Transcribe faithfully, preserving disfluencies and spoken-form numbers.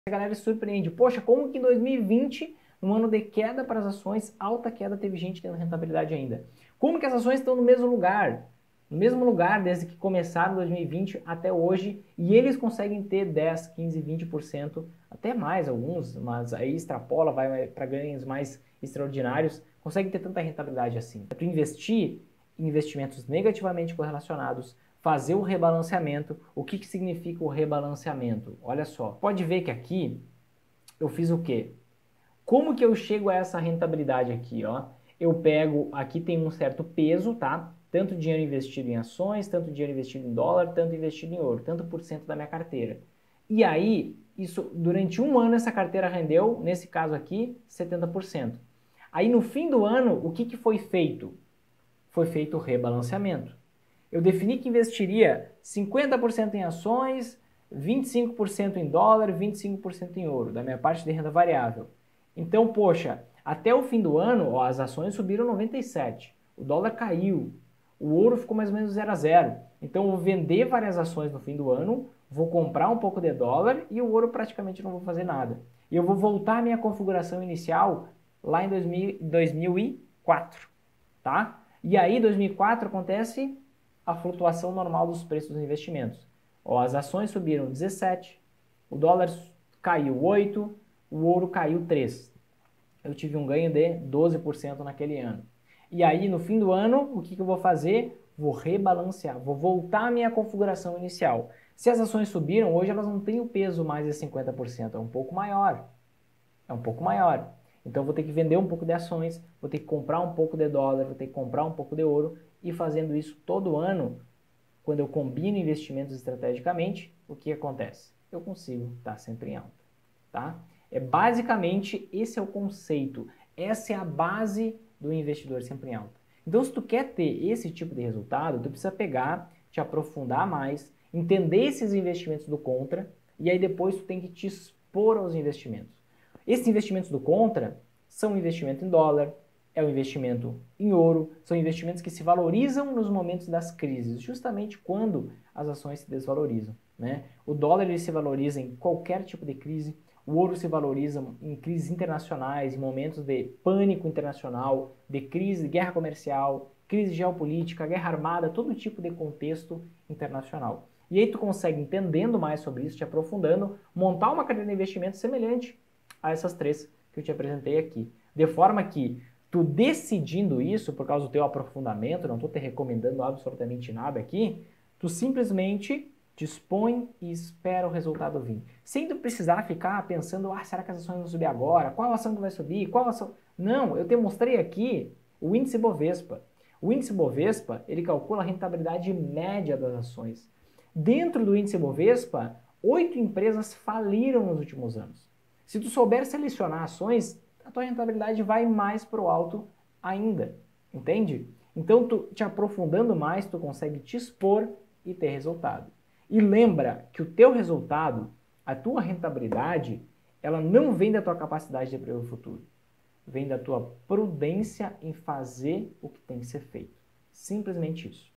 A galera se surpreende. Poxa, como que em dois mil e vinte, um ano de queda para as ações, alta queda, teve gente tendo rentabilidade ainda? Como que as ações estão no mesmo lugar? No mesmo lugar desde que começaram em dois mil e vinte até hoje, e eles conseguem ter dez, quinze, vinte por cento, até mais alguns, mas aí extrapola, vai para ganhos mais extraordinários, conseguem ter tanta rentabilidade assim. Tu investir em investimentos negativamente correlacionados, fazer o rebalanceamento. O que, que significa o rebalanceamento? Olha só, pode ver que aqui eu fiz o quê? Como que eu chego a essa rentabilidade aqui, ó? Eu pego, aqui tem um certo peso, tá? Tanto dinheiro investido em ações, tanto dinheiro investido em dólar, tanto investido em ouro, tanto por cento da minha carteira. E aí, isso durante um ano essa carteira rendeu, nesse caso aqui, setenta por cento. Aí no fim do ano, o que, que foi feito? Foi feito o rebalanceamento. Eu defini que investiria cinquenta por cento em ações, vinte e cinco por cento em dólar, vinte e cinco por cento em ouro, da minha parte de renda variável. Então, poxa, até o fim do ano, ó, as ações subiram noventa e sete, o dólar caiu, o ouro ficou mais ou menos zero a zero. Então, eu vou vender várias ações no fim do ano, vou comprar um pouco de dólar e o ouro praticamente não vou fazer nada. E eu vou voltar à minha configuração inicial lá em dois mil e quatro, tá? E aí, em dois mil e quatro, acontece a flutuação normal dos preços dos investimentos. Ó, as ações subiram dezessete, o dólar caiu oito, o ouro caiu três. Eu tive um ganho de doze por cento naquele ano. E aí, no fim do ano, o que, que eu vou fazer? Vou rebalancear, vou voltar à minha configuração inicial. Se as ações subiram, hoje elas não têm o peso mais de cinquenta por cento, é um pouco maior. É um pouco maior. Então, vou ter que vender um pouco de ações, vou ter que comprar um pouco de dólar, vou ter que comprar um pouco de ouro, e fazendo isso todo ano, quando eu combino investimentos estrategicamente, o que acontece? Eu consigo estar sempre em alta, tá? É basicamente, esse é o conceito, essa é a base do investidor sempre em alta. Então, se tu quer ter esse tipo de resultado, tu precisa pegar, te aprofundar mais, entender esses investimentos do contra, e aí depois tu tem que te expor aos investimentos. Esses investimentos do contra são investimento em dólar, é o investimento em ouro, são investimentos que se valorizam nos momentos das crises, justamente quando as ações se desvalorizam, né? O dólar ele se valoriza em qualquer tipo de crise, o ouro se valoriza em crises internacionais, em momentos de pânico internacional, de crise, de guerra comercial, crise geopolítica, guerra armada, todo tipo de contexto internacional. E aí tu consegue, entendendo mais sobre isso, te aprofundando, montar uma carteira de investimento semelhante a essas três que eu te apresentei aqui. De forma que tu decidindo isso, por causa do teu aprofundamento, não estou te recomendando absolutamente nada aqui, tu simplesmente dispõe e espera o resultado vir. Sem tu precisar ficar pensando, ah, será que as ações vão subir agora? Qual ação que vai subir? Qual ação? Não, eu te mostrei aqui o índice Bovespa. O índice Bovespa, ele calcula a rentabilidade média das ações. Dentro do índice Bovespa, oito empresas faliram nos últimos anos. Se tu souber selecionar ações, a tua rentabilidade vai mais para o alto ainda, entende? Então, tu te aprofundando mais, tu consegue te expor e ter resultado. E lembra que o teu resultado, a tua rentabilidade, ela não vem da tua capacidade de prever o futuro. Vem da tua prudência em fazer o que tem que ser feito. Simplesmente isso.